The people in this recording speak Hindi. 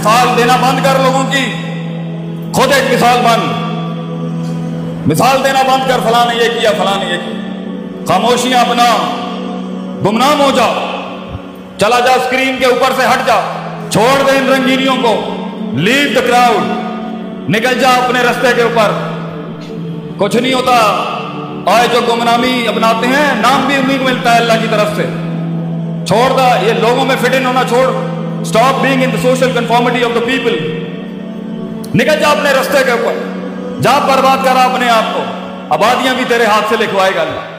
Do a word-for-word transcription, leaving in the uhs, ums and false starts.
मिसाल देना बंद कर लोगों की, खुद एक मिसाल बन, मिसाल देना बंद कर, फलां ने ये किया, फलां ने ये किया। खामोशियां अपना, गुमनाम हो जा, चला जा स्क्रीन के ऊपर से हट जा, छोड़ दे इन रंगीनियों को, लीव द क्राउड, निकल जा अपने रास्ते के ऊपर। कुछ नहीं होता। और जो गुमनामी अपनाते हैं, नाम भी उन्हीं को मिलता है अल्लाह की तरफ से। छोड़ दा ये लोगों में फिट इन होना छोड़, stop being in the social conformity of the people, निकल जा अपने रास्ते के ऊपर, जा बर्बाद करा अपने आप को, आबादियां भी तेरे हाथ से लिखवाएगा अल्लाह।